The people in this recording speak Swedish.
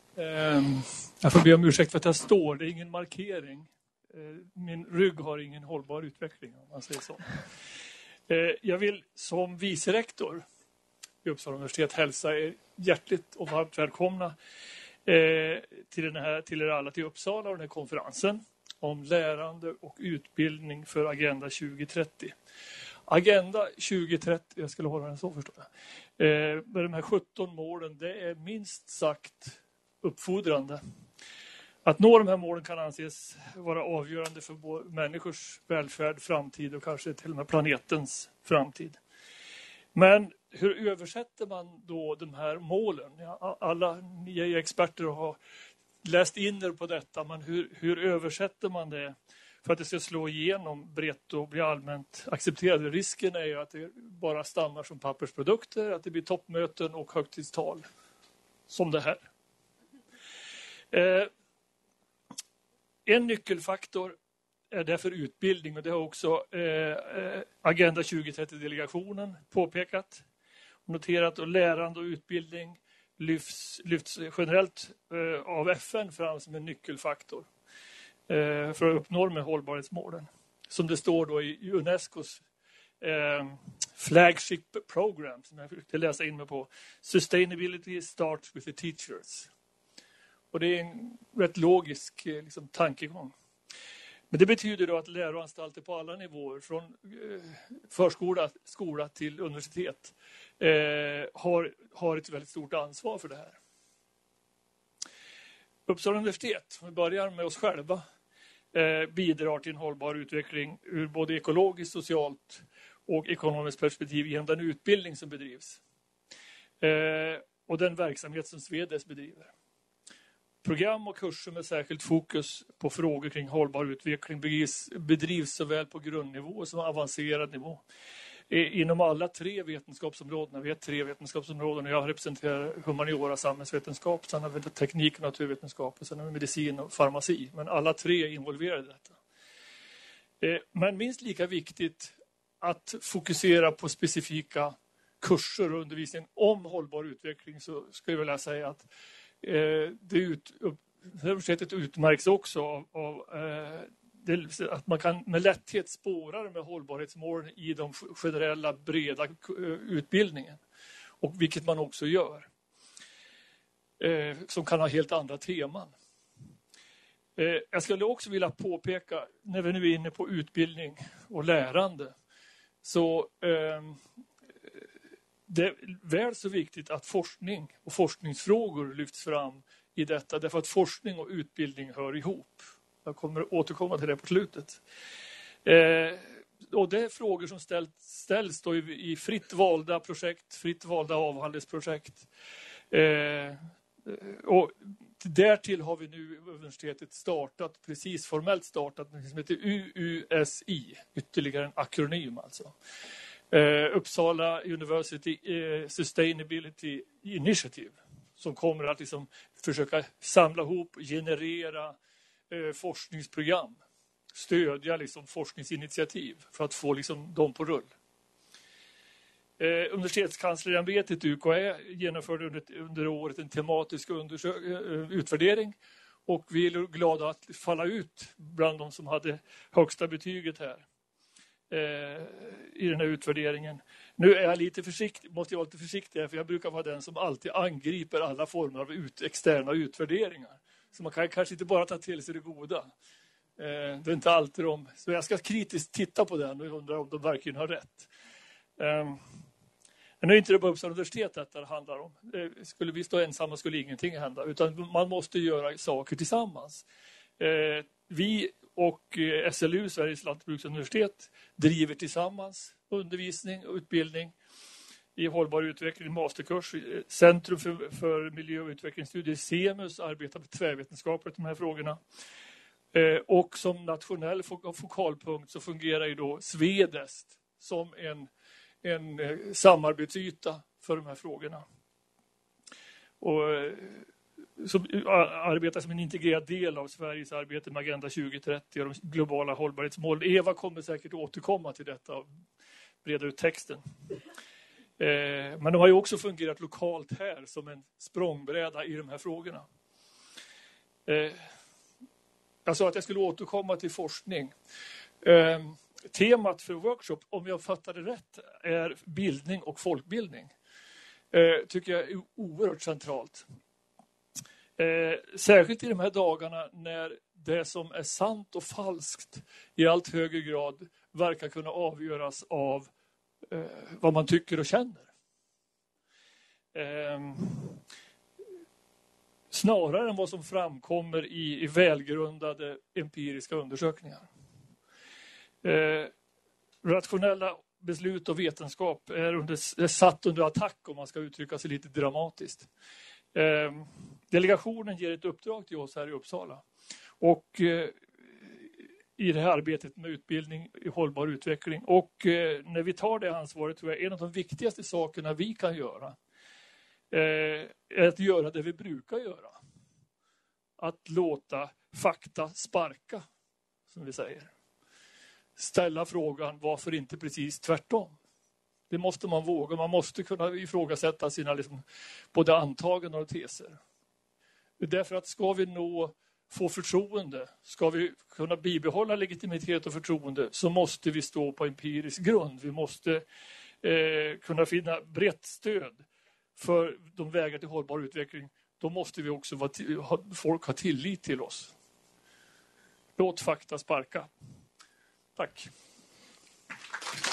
Jag får be om ursäkt för att jag står. Det är ingen markering. Min rygg har ingen hållbar utveckling, om man säger så. Jag vill som vicerektor vid Uppsala universitet hälsa er hjärtligt och varmt välkomna till er alla till Uppsala och den här konferensen om lärande och utbildning för Agenda 2030. Agenda 2030, jag skulle hålla den så förstår jag, med de här 17 målen, det är minst sagt uppfordrande. Att nå de här målen kan anses vara avgörande för människors välfärd, framtid och kanske till och med planetens framtid. Men hur översätter man då de här målen? Ja, alla ni är experter och har läst in er på detta, men hur översätter man det för att det ska slå igenom brett och bli allmänt accepterat? Risken är ju att det bara stannar som pappersprodukter, att det blir toppmöten och högtidstal som det här. En nyckelfaktor är därför utbildning, och det har också Agenda 2030-delegationen påpekat och noterat, och lärande och utbildning lyfts generellt av FN fram som en nyckelfaktor för att uppnå de här hållbarhetsmålen. Som det står då i Unescos flagship program, som jag försökte läsa in mig på, Sustainability starts with the teachers. Och det är en rätt logisk tankegång. Men det betyder då att läroanstalter på alla nivåer, från förskola, skola till universitet, har ett väldigt stort ansvar för det här. Uppsala universitet, om vi börjar med oss själva, bidrar till en hållbar utveckling ur både ekologiskt, socialt och ekonomiskt perspektiv genom den utbildning som bedrivs. Och den verksamhet som Svedes bedriver. Program och kurser med särskilt fokus på frågor kring hållbar utveckling bedrivs såväl på grundnivå som avancerad nivå. Inom alla 3 vetenskapsområden. Vi har 3 vetenskapsområden och jag representerar humaniora, samhällsvetenskap, sen har vi teknik och naturvetenskap och sen har vi medicin och farmaci. Men alla 3 är involverade i detta. Men minst lika viktigt att fokusera på specifika kurser och undervisning om hållbar utveckling, så skulle jag vilja säga att universitetet utmärks också av att man kan med lätthet spåra med hållbarhetsmålen i de generella breda utbildningen, och vilket man också gör, som kan ha helt andra teman. Jag skulle också vilja påpeka, när vi nu är inne på utbildning och lärande, så det är väl så viktigt att forskning och forskningsfrågor lyfts fram i detta, därför att forskning och utbildning hör ihop. Jag kommer återkomma till det på slutet. Och det är frågor som ställs då i fritt valda projekt, fritt valda avhandlingsprojekt. Och därtill har vi nu universitetet formellt startat något som heter UUSI, ytterligare en akronym alltså. Uppsala University Sustainability Initiative, som kommer att försöka samla ihop, generera forskningsprogram, stödja forskningsinitiativ för att få dem på rull. Universitetskanslerämbetet UKÄ genomförde under året en tematisk utvärdering, och vi är glada att falla ut bland de som hade högsta betyget här i den här utvärderingen. Nu är jag måste jag vara lite försiktig, för jag brukar vara den som alltid angriper alla former av externa utvärderingar. Så man kan kanske inte bara ta till sig det goda. Det är inte alltid så jag ska kritiskt titta på den och undra om de verkligen har rätt. Men nu är inte det bara Uppsala universitet detta handlar om. Skulle vi stå ensamma skulle ingenting hända, utan man måste göra saker tillsammans. Vi och SLU, Sveriges lantbruksuniversitet, driver tillsammans undervisning och utbildning i hållbar utveckling, masterkurs. Centrum för miljö- och utvecklingsstudier, CEMUS, arbetar tvärvetenskapligt med de här frågorna. Och som nationell fokalpunkt så fungerar ju då Svedest som en samarbetsyta för de här frågorna. Och som arbetar som en integrerad del av Sveriges arbete med Agenda 2030 och de globala hållbarhetsmålen. Eva kommer säkert återkomma till detta och breda ut texten. Men de har ju också fungerat lokalt här som en språngbräda i de här frågorna. Jag sa att jag skulle återkomma till forskning. Temat för workshop, om jag fattar det rätt, är bildning och folkbildning. Tycker jag är oerhört centralt. Särskilt i de här dagarna när det som är sant och falskt i allt högre grad verkar kunna avgöras av vad man tycker och känner. Snarare än vad som framkommer i välgrundade empiriska undersökningar. Rationella beslut och vetenskap är satt under attack, om man ska uttrycka sig lite dramatiskt. Delegationen ger ett uppdrag till oss här i Uppsala. Och i det här arbetet med utbildning i hållbar utveckling. Och när vi tar det ansvaret, tror jag en av de viktigaste sakerna vi kan göra är att göra det vi brukar göra. Att låta fakta sparka, som vi säger. Ställa frågan, varför inte precis tvärtom? Det måste man våga. Man måste kunna ifrågasätta sina både antaganden och teser. Därför att ska vi få förtroende, ska vi kunna bibehålla legitimitet och förtroende, så måste vi stå på empirisk grund. Vi måste kunna finna brett stöd för de vägar till hållbar utveckling. Då måste vi också folk ha tillit till oss. Låt fakta sparka. Tack.